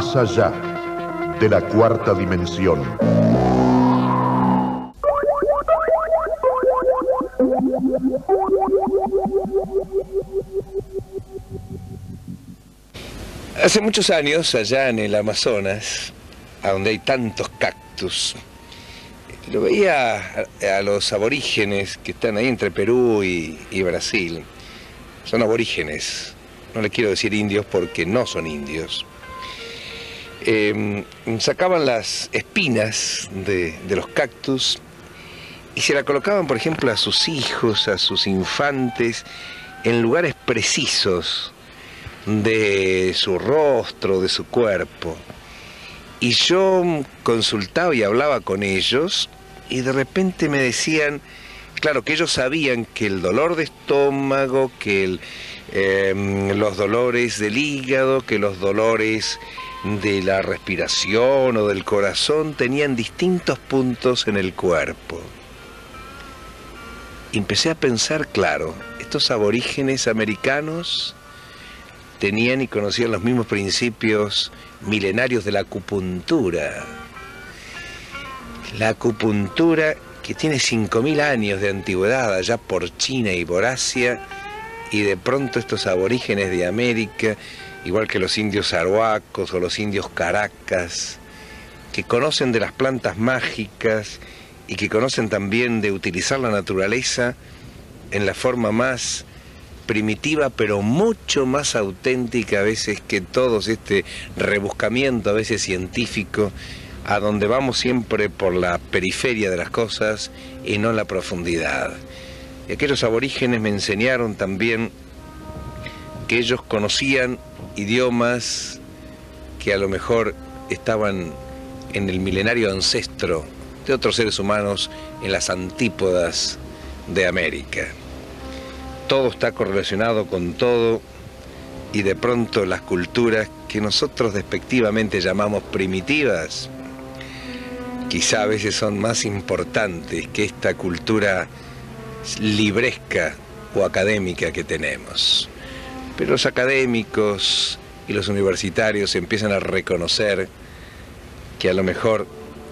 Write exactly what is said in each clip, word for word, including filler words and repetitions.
Más allá de la cuarta dimensión. Hace muchos años, allá en el Amazonas, a donde hay tantos cactus, lo veía a, a los aborígenes que están ahí entre Perú y, y Brasil. Son aborígenes, no les quiero decir indios porque no son indios. Eh, sacaban las espinas de, de los cactus y se la colocaban, por ejemplo, a sus hijos, a sus infantes, en lugares precisos de su rostro, de su cuerpo. Y yo consultaba y hablaba con ellos y de repente me decían, claro, que ellos sabían que el dolor de estómago, que el, eh, los dolores del hígado, que los dolores de la respiración o del corazón tenían distintos puntos en el cuerpo. Y empecé a pensar, claro, estos aborígenes americanos tenían y conocían los mismos principios milenarios de la acupuntura. La acupuntura que tiene cinco mil años de antigüedad allá por China y por Asia, y de pronto estos aborígenes de América, igual que los indios aruacos o los indios caracas, que conocen de las plantas mágicas y que conocen también de utilizar la naturaleza en la forma más primitiva, pero mucho más auténtica a veces que todos este rebuscamiento a veces científico, a donde vamos siempre por la periferia de las cosas y no en la profundidad. Y aquellos aborígenes me enseñaron también que ellos conocían idiomas que a lo mejor estaban en el milenario ancestro de otros seres humanos en las antípodas de América. Todo está correlacionado con todo y de pronto las culturas que nosotros despectivamente llamamos primitivas, quizá a veces son más importantes que esta cultura libresca o académica que tenemos. Pero los académicos y los universitarios empiezan a reconocer que a lo mejor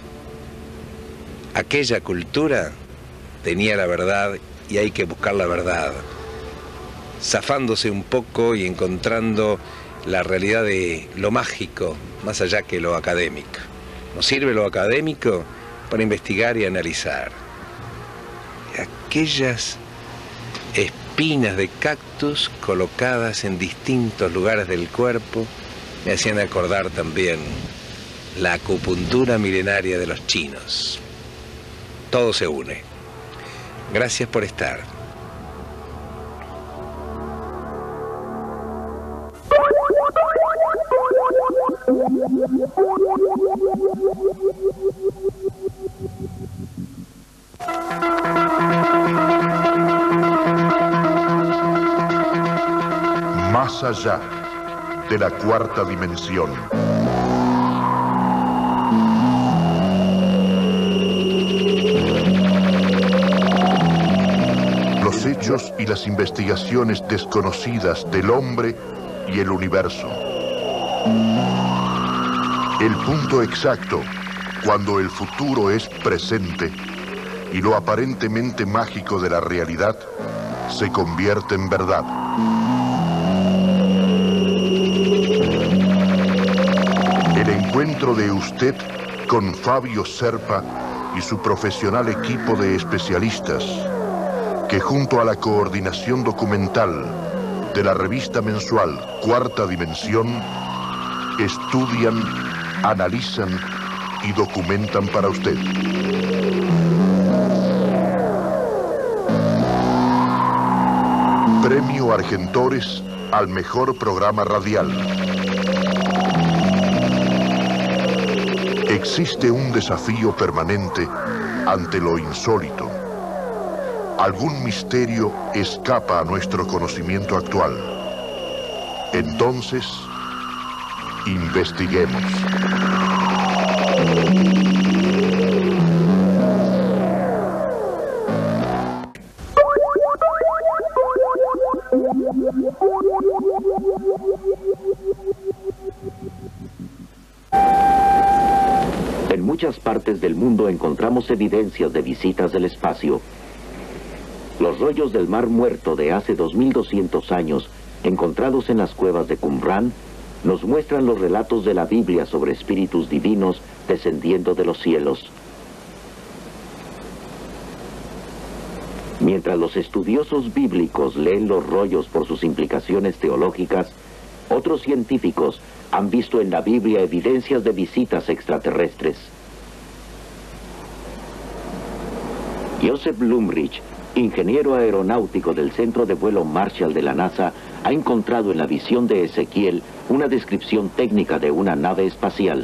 aquella cultura tenía la verdad y hay que buscar la verdad, zafándose un poco y encontrando la realidad de lo mágico más allá que lo académico. Nos sirve lo académico para investigar y analizar. Aquellas espinas de cactus colocadas en distintos lugares del cuerpo me hacían acordar también la acupuntura milenaria de los chinos. Todo se une. Gracias por estar. Más allá de la cuarta dimensión. Los hechos y las investigaciones desconocidas del hombre y el universo. El punto exacto cuando el futuro es presente y lo aparentemente mágico de la realidad se convierte en verdad. El encuentro de usted con Fabio Serpa y su profesional equipo de especialistas que junto a la coordinación documental de la revista mensual Cuarta Dimensión estudian, analizan y documentan para usted. Premio Argentores al mejor programa radial. Existe un desafío permanente ante lo insólito. Algún misterio escapa a nuestro conocimiento actual. Entonces, investiguemos. encontramos evidencias de visitas del espacio. Los rollos del Mar Muerto de hace dos mil doscientos años, encontrados en las cuevas de Qumran, nos muestran los relatos de la Biblia sobre espíritus divinos descendiendo de los cielos. Mientras los estudiosos bíblicos leen los rollos por sus implicaciones teológicas, otros científicos han visto en la Biblia evidencias de visitas extraterrestres. Joseph Blumrich, ingeniero aeronáutico del Centro de Vuelo Marshall de la NASA, ha encontrado en la visión de Ezequiel una descripción técnica de una nave espacial.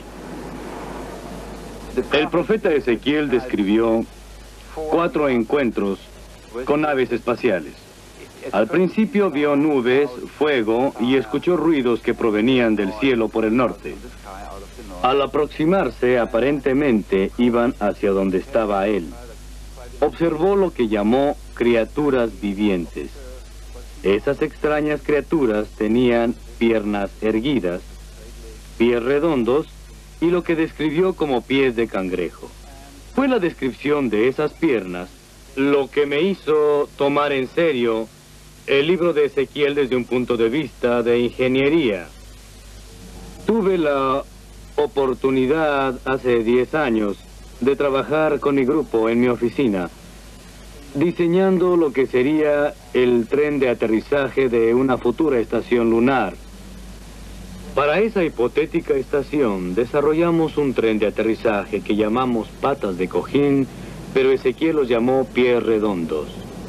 El profeta Ezequiel describió cuatro encuentros con naves espaciales. Al principio vio nubes, fuego y escuchó ruidos que provenían del cielo por el norte. Al aproximarse, aparentemente iban hacia donde estaba él. Observó lo que llamó criaturas vivientes. Esas extrañas criaturas tenían piernas erguidas, pies redondos y lo que describió como pies de cangrejo. Fue la descripción de esas piernas lo que me hizo tomar en serio el libro de Ezequiel desde un punto de vista de ingeniería. Tuve la oportunidad hace diez años de trabajar con mi grupo en mi oficina, diseñando lo que sería el tren de aterrizaje de una futura estación lunar. Para esa hipotética estación desarrollamos un tren de aterrizaje que llamamos patas de cojín, pero Ezequiel los llamó pies redondos.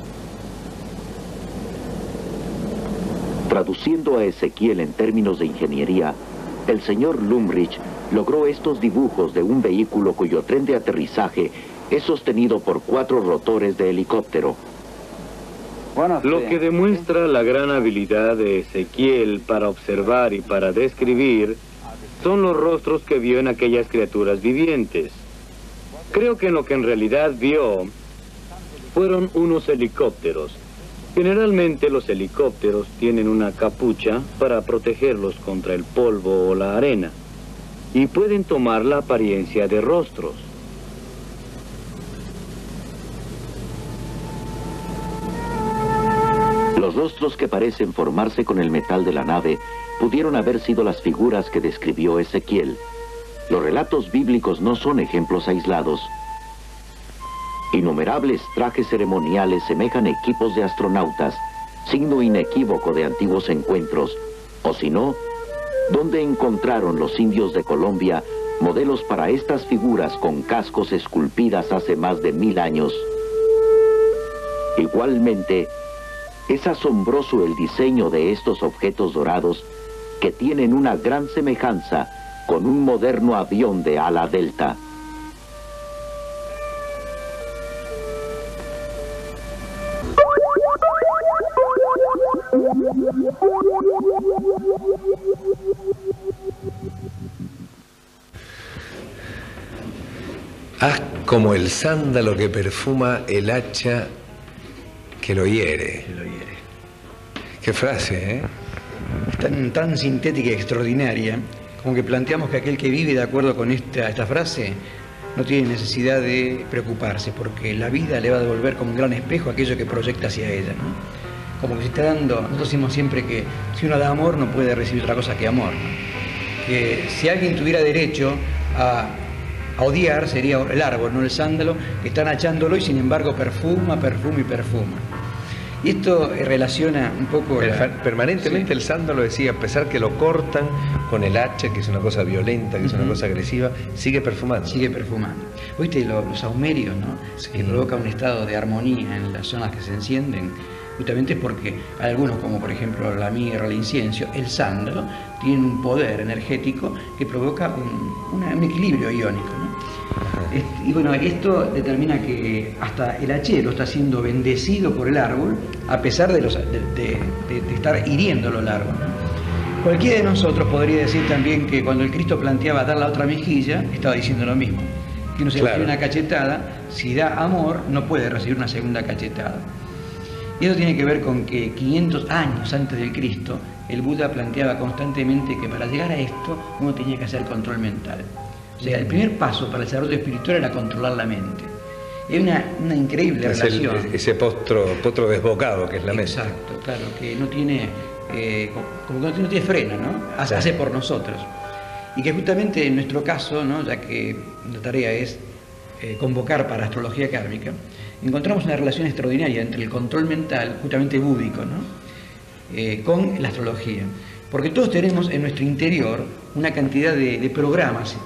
Traduciendo a Ezequiel en términos de ingeniería, el señor Blumrich logró estos dibujos de un vehículo cuyo tren de aterrizaje es sostenido por cuatro rotores de helicóptero. Lo que demuestra la gran habilidad de Ezequiel para observar y para describir son los rostros que vio en aquellas criaturas vivientes. Creo que en lo que en realidad vio fueron unos helicópteros. Generalmente los helicópteros tienen una capucha para protegerlos contra el polvo o la arena y pueden tomar la apariencia de rostros. Los rostros que parecen formarse con el metal de la nave pudieron haber sido las figuras que describió Ezequiel. Los relatos bíblicos no son ejemplos aislados. Innumerables trajes ceremoniales semejan equipos de astronautas, signo inequívoco de antiguos encuentros, o si no, ¿dónde encontraron los indios de Colombia modelos para estas figuras con cascos esculpidas hace más de mil años? Igualmente, es asombroso el diseño de estos objetos dorados que tienen una gran semejanza con un moderno avión de ala delta. Haz como el sándalo que perfuma el hacha que lo hiere. Que lo hiere. Qué frase, ¿eh? Es tan, tan sintética y extraordinaria, como que planteamos que aquel que vive de acuerdo con esta, esta frase no tiene necesidad de preocuparse, porque la vida le va a devolver como un gran espejo aquello que proyecta hacia ella, ¿no? Como que se está dando, nosotros decimos siempre que si uno da amor no puede recibir otra cosa que amor, ¿no? Que si alguien tuviera derecho a, a odiar sería el árbol, no el sándalo, que están echándolo y sin embargo perfuma, perfuma y perfuma. Y esto relaciona un poco... La... Permanentemente sí. El sándalo decía, a pesar que lo cortan con el hacha, que es una cosa violenta, que es uh-huh. una cosa agresiva, sigue perfumando. Sigue perfumando. ¿Oíste los, los saumerios, no? Sí. Que provoca un estado de armonía en las zonas que se encienden, justamente porque hay algunos, como por ejemplo la mirra, el incienso, el sándalo, tienen un poder energético que provoca un, una, un equilibrio iónico, ¿no? Y bueno, esto determina que hasta el hachero está siendo bendecido por el árbol, a pesar de, los, de, de, de, de estar hiriéndolo el árbol, ¿no? Cualquiera de nosotros podría decir también que cuando el Cristo planteaba dar la otra mejilla, estaba diciendo lo mismo. Que uno se claro. recibe una cachetada, si da amor, no puede recibir una segunda cachetada. Y eso tiene que ver con que quinientos años antes del Cristo, el Buda planteaba constantemente que para llegar a esto uno tenía que hacer control mental. O sea, el primer paso para el desarrollo espiritual era controlar la mente. Es una, una increíble es relación. El, ese potro, potro desbocado que es la mente. Exacto, claro, que no tiene, eh, como que no tiene freno, ¿no? Hace, Claro. hace por nosotros. Y que justamente en nuestro caso, ¿no? Ya que la tarea es eh, convocar para astrología kármica, encontramos una relación extraordinaria entre el control mental, justamente búdico, ¿no? Eh, con la astrología. Porque todos tenemos en nuestro interior una cantidad de, de programas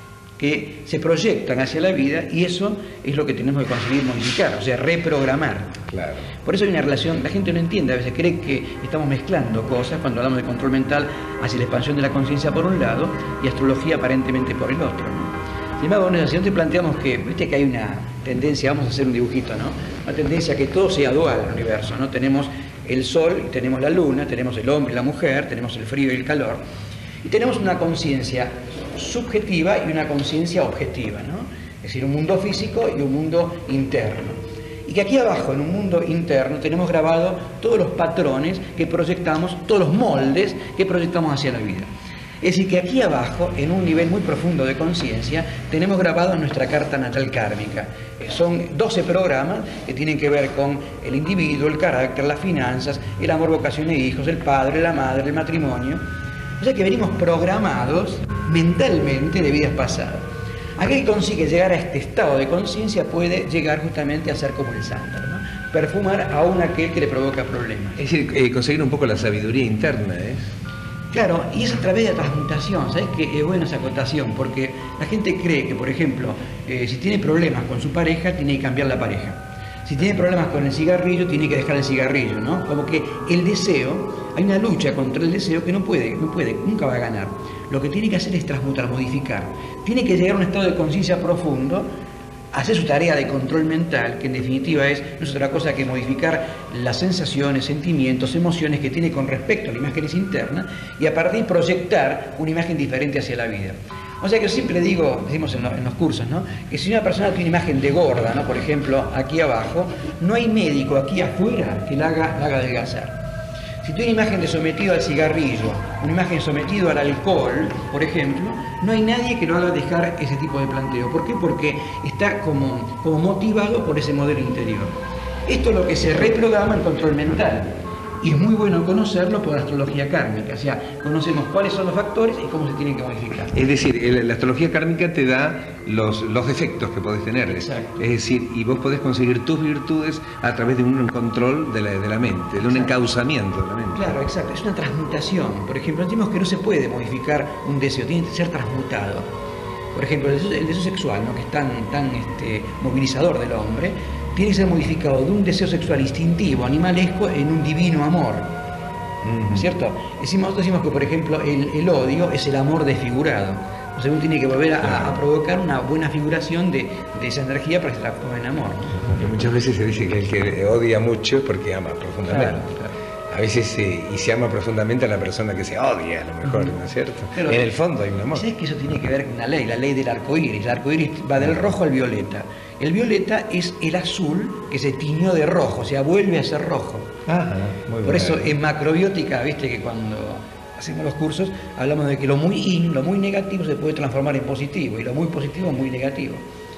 que se proyectan hacia la vida, y eso es lo que tenemos que conseguir modificar, o sea, reprogramar. Claro. Por eso hay una relación, la gente no entiende, a veces cree que estamos mezclando cosas cuando hablamos de control mental hacia la expansión de la conciencia por un lado y astrología aparentemente por el otro, ¿no? Sin embargo, en esa situación te planteamos que, viste que hay una tendencia, vamos a hacer un dibujito, ¿no? Una tendencia a que todo sea dual en el universo, ¿no? Tenemos el sol y tenemos la luna, tenemos el hombre y la mujer, tenemos el frío y el calor, y tenemos una conciencia subjetiva y una conciencia objetiva, ¿no? Es decir, un mundo físico y un mundo interno. Y que aquí abajo, en un mundo interno, tenemos grabado todos los patrones que proyectamos, todos los moldes que proyectamos hacia la vida. Es decir, que aquí abajo, en un nivel muy profundo de conciencia, tenemos grabado nuestra carta natal kármica. Son doce programas que tienen que ver con el individuo, el carácter, las finanzas, el amor, vocación e hijos, el padre, la madre, el matrimonio. O sea que venimos programados mentalmente de vidas pasadas. Aquel que consigue llegar a este estado de conciencia puede llegar justamente a ser como el sándalo, ¿no? Perfumar aún aquel que le provoca problemas. Es decir, eh, conseguir un poco la sabiduría interna, ¿eh? Claro, y es a través de la transmutación. ¿Sabes qué? Es buena esa acotación, porque la gente cree que, por ejemplo, eh, si tiene problemas con su pareja, tiene que cambiar la pareja. Si tiene problemas con el cigarrillo, tiene que dejar el cigarrillo, ¿no? Como que el deseo, hay una lucha contra el deseo que no puede, no puede, nunca va a ganar. Lo que tiene que hacer es transmutar, modificar. Tiene que llegar a un estado de conciencia profundo, hacer su tarea de control mental, que en definitiva es, no es otra cosa que modificar las sensaciones, sentimientos, emociones que tiene con respecto a la imagen interna, y a partir de proyectar una imagen diferente hacia la vida. O sea que yo siempre digo, decimos en, lo, en los cursos, ¿no? Que si una persona tiene una imagen de gorda, ¿no? Por ejemplo, aquí abajo, no hay médico aquí afuera que la haga, la haga adelgazar. Si tiene una imagen de sometido al cigarrillo, una imagen sometido al alcohol, por ejemplo, no hay nadie que lo haga dejar ese tipo de planteo. ¿Por qué? Porque está como, como motivado por ese modelo interior. Esto es lo que se reprograma en control mental. Y es muy bueno conocerlo por astrología kármica, o sea, conocemos cuáles son los factores y cómo se tienen que modificar. Es decir, el, la astrología kármica te da los, los defectos que podés tener. Exacto. Es decir, y vos podés conseguir tus virtudes a través de un control de la, de la mente, de un Exacto. encauzamiento de la mente. Claro, exacto, es una transmutación. Por ejemplo, decimos que no se puede modificar un deseo, tiene que ser transmutado. Por ejemplo, el deseo, el deseo sexual, ¿no? Que es tan, tan este, movilizador del hombre, tiene que ser modificado de un deseo sexual instintivo, animalesco, en un divino amor. Uh-huh. ¿Cierto? Decimos, nosotros decimos que, por ejemplo, el, el odio es el amor desfigurado. O sea, uno tiene que volver a, claro. a provocar una buena figuración de, de esa energía para que se transforme en amor. Porque muchas veces se dice que el que odia mucho es porque ama profundamente. Claro, claro. A veces, eh, y se ama profundamente a la persona que se odia, a lo mejor, ¿no es cierto? Pero en el fondo hay un amor. ¿Sabes que eso tiene que ver con una ley? La ley del arco iris. El arco iris va del rojo al violeta. El violeta es el azul que se tiñó de rojo, o sea, vuelve a ser rojo. Ajá, muy Por eso en macrobiótica, viste que cuando hacemos los cursos hablamos de que lo muy in, lo muy negativo se puede transformar en positivo, y lo muy positivo en muy negativo.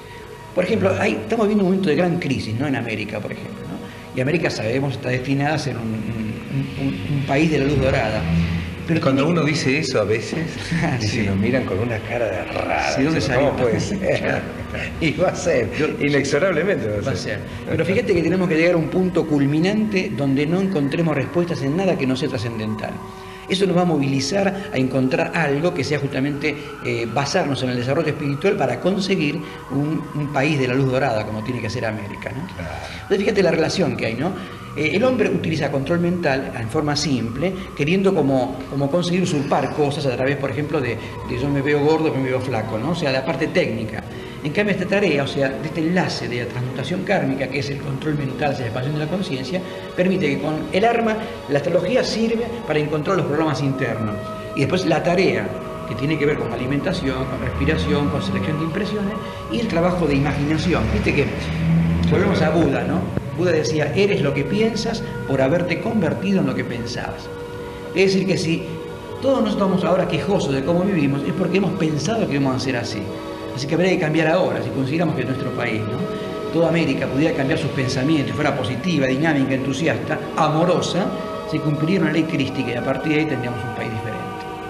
Por ejemplo, hay, estamos viviendo un momento de gran crisis, ¿no? En América, por ejemplo, ¿no? Y América, sabemos, está destinada a ser un, un, un, un país de la luz dorada. Pero cuando uno dice eso a veces, ah, sí. nos miran con una cara de rara. Sí, ¿dónde ¿cómo puede ser? Y va a ser, Yo, inexorablemente va a ser. Va a ser. Pero fíjate que tenemos que llegar a un punto culminante donde no encontremos respuestas en nada que no sea trascendental. Eso nos va a movilizar a encontrar algo que sea justamente eh, basarnos en el desarrollo espiritual para conseguir un, un país de la luz dorada, como tiene que ser América, ¿no? Claro. Entonces fíjate la relación que hay, ¿no? Eh, el hombre utiliza control mental en forma simple, queriendo como, como conseguir usurpar cosas a través, por ejemplo, de, de yo me veo gordo, me veo flaco, ¿no? O sea, la parte técnica. En cambio, esta tarea, o sea, de este enlace de la transmutación kármica, que es el control mental hacia la expansión de la conciencia, permite que con el arma, la astrología sirve para encontrar los programas internos. Y después la tarea, que tiene que ver con alimentación, con respiración, con selección de impresiones, y el trabajo de imaginación. Viste que, volvemos a Buda, ¿no? Buda decía, eres lo que piensas por haberte convertido en lo que pensabas. Es decir que si todos nos estamos ahora quejosos de cómo vivimos, es porque hemos pensado que vamos a ser así. Así que habría que cambiar ahora, si consideramos que nuestro país, ¿no?, toda América pudiera cambiar sus pensamientos, fuera positiva, dinámica, entusiasta, amorosa, se cumpliría una ley crística y a partir de ahí tendríamos un país diferente.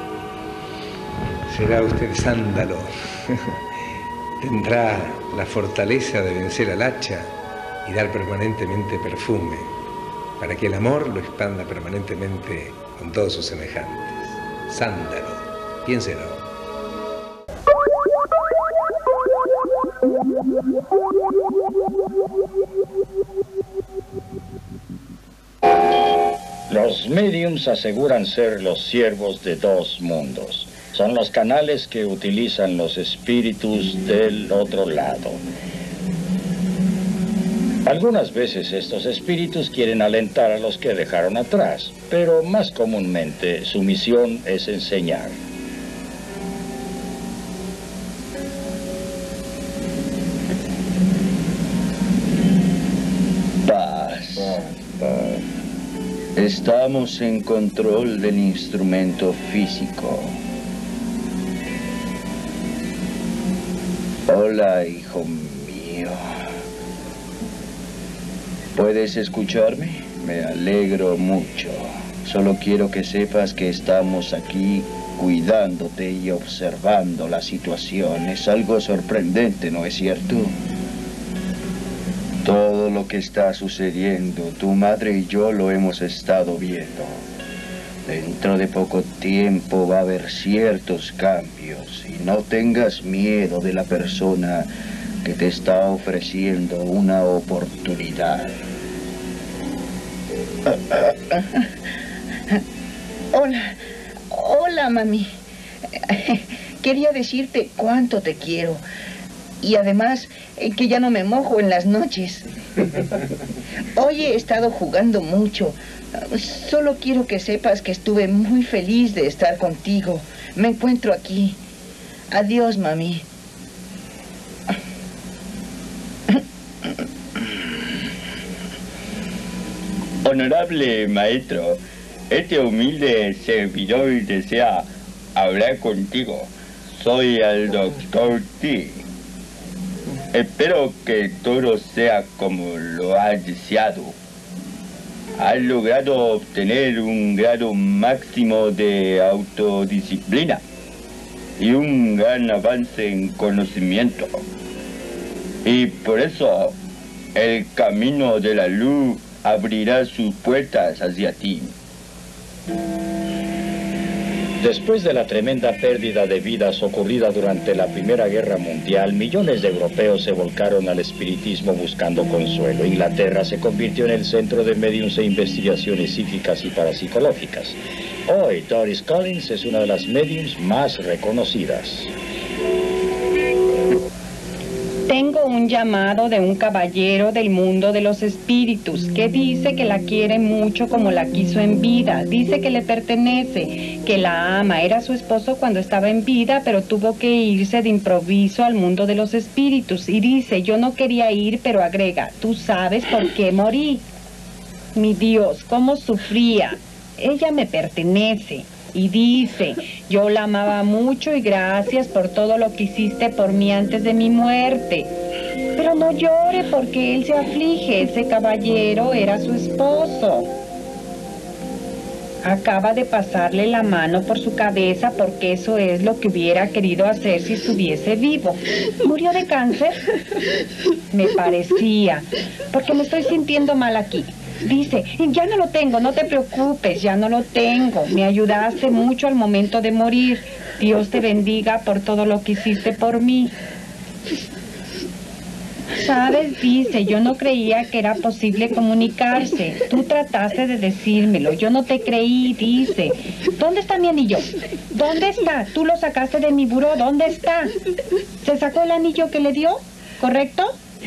Será usted sándalo. Tendrá la fortaleza de vencer al hacha y dar permanentemente perfume, para que el amor lo expanda permanentemente con todos sus semejantes. Sándalo, piénselo. Los médiums aseguran ser los siervos de dos mundos. Son los canales que utilizan los espíritus del otro lado. Algunas veces estos espíritus quieren alentar a los que dejaron atrás, pero más comúnmente su misión es enseñar. Paz. Paz. Estamos en control del instrumento físico. Hola, hijo mío. ¿Puedes escucharme? Me alegro mucho. Solo quiero que sepas que estamos aquí cuidándote y observando la situación. Es algo sorprendente, ¿no es cierto? Todo lo que está sucediendo, tu madre y yo lo hemos estado viendo. Dentro de poco tiempo va a haber ciertos cambios y no tengas miedo de la persona que te está ofreciendo una oportunidad. Hola, hola mami. Quería decirte cuánto te quiero y además que ya no me mojo en las noches. Hoy he estado jugando mucho. Solo quiero que sepas que estuve muy feliz de estar contigo. Me encuentro aquí. Adiós, mami. Honorable maestro, este humilde servidor desea hablar contigo. Soy el doctor T. Espero que todo sea como lo has deseado. Has logrado obtener un grado máximo de autodisciplina y un gran avance en conocimiento. Y por eso el camino de la luz abrirá sus puertas hacia ti. Después de la tremenda pérdida de vidas ocurrida durante la Primera Guerra Mundial, millones de europeos se volcaron al espiritismo buscando consuelo. Inglaterra se convirtió en el centro de médiums e investigaciones psíquicas y parapsicológicas. Hoy, Doris Collins es una de las médiums más reconocidas. Tengo un llamado de un caballero del mundo de los espíritus que dice que la quiere mucho como la quiso en vida. Dice que le pertenece, que la ama. Era su esposo cuando estaba en vida, pero tuvo que irse de improviso al mundo de los espíritus. Y dice, yo no quería ir, pero agrega, tú sabes por qué morí. Mi Dios, cómo sufría. Ella me pertenece. Y dice, yo la amaba mucho y gracias por todo lo que hiciste por mí antes de mi muerte. Pero no llore porque él se aflige, ese caballero era su esposo. Acaba de pasarle la mano por su cabeza porque eso es lo que hubiera querido hacer si estuviese vivo. ¿Murió de cáncer? Me parecía, porque me estoy sintiendo mal aquí. Dice, ya no lo tengo, no te preocupes, ya no lo tengo. Me ayudaste mucho al momento de morir. Dios te bendiga por todo lo que hiciste por mí. ¿Sabes? Dice, yo no creía que era posible comunicarse. Tú trataste de decírmelo, yo no te creí, dice. ¿Dónde está mi anillo? ¿Dónde está? Tú lo sacaste de mi buró, ¿dónde está? ¿Se sacó el anillo que le dio? ¿Correcto?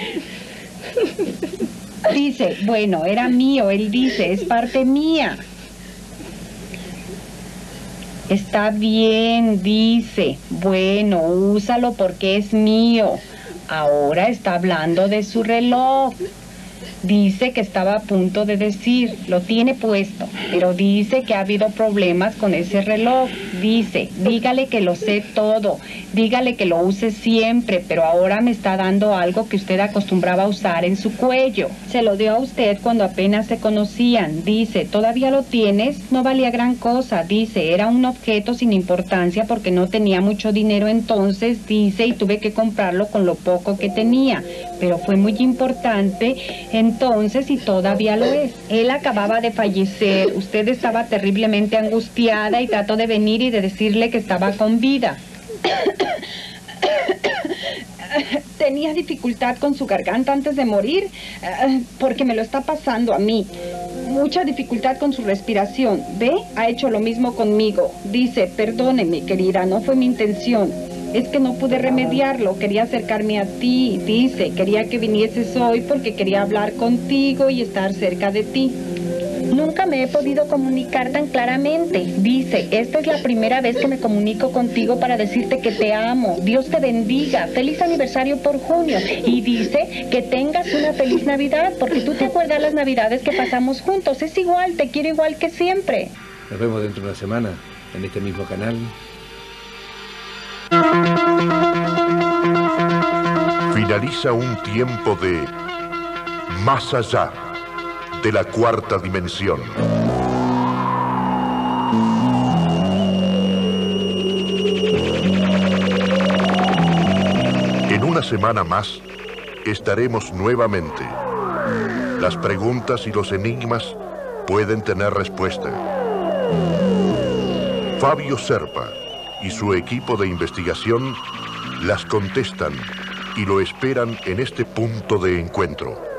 Dice, bueno, era mío, él dice, es parte mía. Está bien, dice, bueno, úsalo porque es mío. Ahora está hablando de su reloj. Dice que estaba a punto de decir, lo tiene puesto, pero dice que ha habido problemas con ese reloj. Dice, dígale que lo sé todo, dígale que lo use siempre, pero ahora me está dando algo que usted acostumbraba a usar en su cuello. Se lo dio a usted cuando apenas se conocían. Dice, ¿todavía lo tienes? No valía gran cosa. Dice, era un objeto sin importancia porque no tenía mucho dinero entonces, dice, y tuve que comprarlo con lo poco que tenía. Pero fue muy importante entonces y todavía lo es. Él acababa de fallecer, usted estaba terriblemente angustiada y trató de venir y de decirle que estaba con vida. Tenía dificultad con su garganta antes de morir, porque me lo está pasando a mí. Mucha dificultad con su respiración. ¿Ve? Ha hecho lo mismo conmigo. Dice, perdóneme, querida, no fue mi intención. Es que no pude remediarlo, quería acercarme a ti. Dice, quería que vinieses hoy porque quería hablar contigo y estar cerca de ti. Nunca me he podido comunicar tan claramente. Dice, esta es la primera vez que me comunico contigo para decirte que te amo. Dios te bendiga. Feliz aniversario por junio. Y dice que tengas una feliz Navidad, porque tú te acuerdas las Navidades que pasamos juntos. Es igual, te quiero igual que siempre. Nos vemos dentro de una semana en este mismo canal. Finaliza un tiempo de Más allá de la cuarta dimensión. En una semana más estaremos nuevamente. Las preguntas y los enigmas pueden tener respuesta. Fabio Serpa y su equipo de investigación las contestan y lo esperan en este punto de encuentro.